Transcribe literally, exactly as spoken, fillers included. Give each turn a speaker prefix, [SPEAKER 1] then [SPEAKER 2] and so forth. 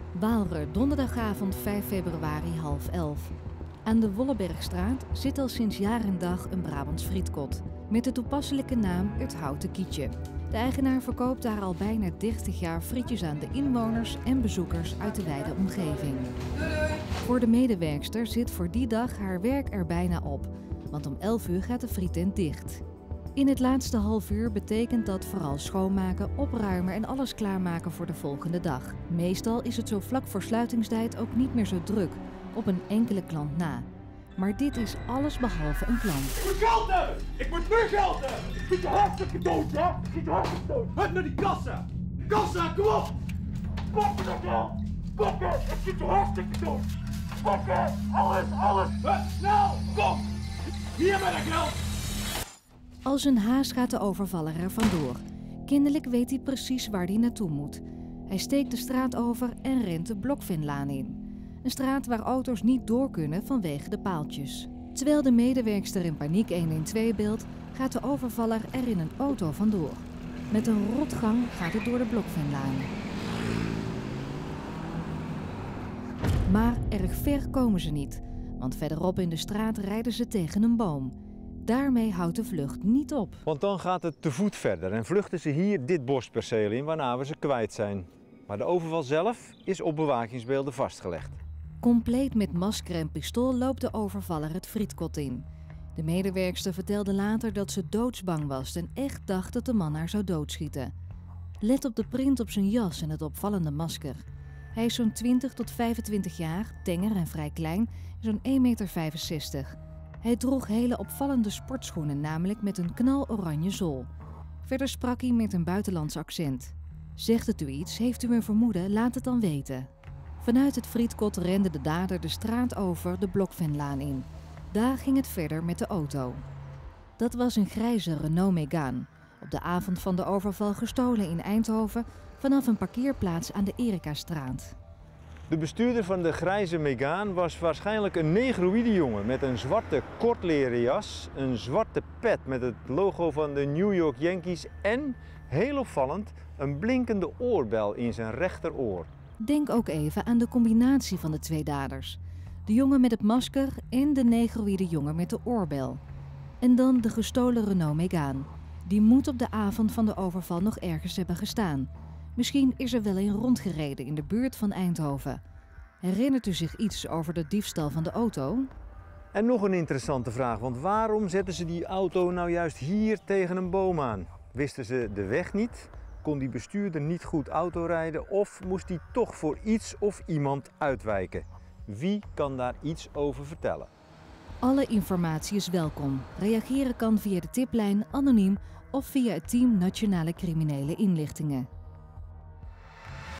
[SPEAKER 1] Waalre, donderdagavond vijf februari half elf. Aan de Wollebergstraat zit al sinds jaar en dag een Brabants frietkot. Met de toepasselijke naam Het Houten Kietje. De eigenaar verkoopt daar al bijna dertig jaar frietjes aan de inwoners en bezoekers uit de wijde omgeving. Voor de medewerkster zit voor die dag haar werk er bijna op. Want om elf uur gaat de frietent dicht. In het laatste half uur betekent dat vooral schoonmaken, opruimen en alles klaarmaken voor de volgende dag. Meestal is het zo vlak voor sluitingstijd ook niet meer zo druk, op een enkele klant na. Maar dit is alles behalve een klant.
[SPEAKER 2] Ik moet geld hebben! Ik moet meer geld hebben! Ik zit je hartstikke dood, hè? Ik zit je hartstikke dood! Hup naar die kassa! Kassa, kom op! Pakken dat geld! Pakken! Ik zit je hartstikke dood! Pakken! Alles, alles! Hup, snel! Kom! Hier met dat geld!
[SPEAKER 1] Als een haas gaat de overvaller er vandoor. Kennelijk weet hij precies waar hij naartoe moet. Hij steekt de straat over en rent de Blokvenlaan in. Een straat waar auto's niet door kunnen vanwege de paaltjes. Terwijl de medewerkster in paniek honderdtwaalf belt, gaat de overvaller er in een auto vandoor. Met een rotgang gaat het door de Blokvenlaan. Maar erg ver komen ze niet, want verderop in de straat rijden ze tegen een boom. Daarmee houdt de vlucht niet op.
[SPEAKER 3] Want dan gaat het te voet verder en vluchten ze hier dit bosperceel in waarna we ze kwijt zijn. Maar de overval zelf is op bewakingsbeelden vastgelegd.
[SPEAKER 1] Compleet met masker en pistool loopt de overvaller het frietkot in. De medewerkster vertelde later dat ze doodsbang was en echt dacht dat de man haar zou doodschieten. Let op de print op zijn jas en het opvallende masker. Hij is zo'n twintig tot vijfentwintig jaar, tenger en vrij klein, zo'n één komma vijfenzestig meter. Hij droeg hele opvallende sportschoenen, namelijk met een knaloranje zool. Verder sprak hij met een buitenlands accent. Zegt het u iets, heeft u een vermoeden, laat het dan weten. Vanuit het frietkot rende de dader de straat over de Blokvenlaan in. Daar ging het verder met de auto. Dat was een grijze Renault Megane, op de avond van de overval gestolen in Eindhoven vanaf een parkeerplaats aan de Erikastraat.
[SPEAKER 3] De bestuurder van de grijze Megane was waarschijnlijk een negroïde jongen met een zwarte kortleren jas, een zwarte pet met het logo van de New York Yankees en, heel opvallend, een blinkende oorbel in zijn rechteroor.
[SPEAKER 1] Denk ook even aan de combinatie van de twee daders. De jongen met het masker en de negroïde jongen met de oorbel. En dan de gestolen Renault Megane. Die moet op de avond van de overval nog ergens hebben gestaan. Misschien is er wel een rondgereden in de buurt van Eindhoven. Herinnert u zich iets over de diefstal van de auto?
[SPEAKER 3] En nog een interessante vraag, want waarom zetten ze die auto nou juist hier tegen een boom aan? Wisten ze de weg niet? Kon die bestuurder niet goed autorijden of moest hij toch voor iets of iemand uitwijken? Wie kan daar iets over vertellen?
[SPEAKER 1] Alle informatie is welkom. Reageren kan via de tiplijn, anoniem of via het team Nationale Criminele Inlichtingen.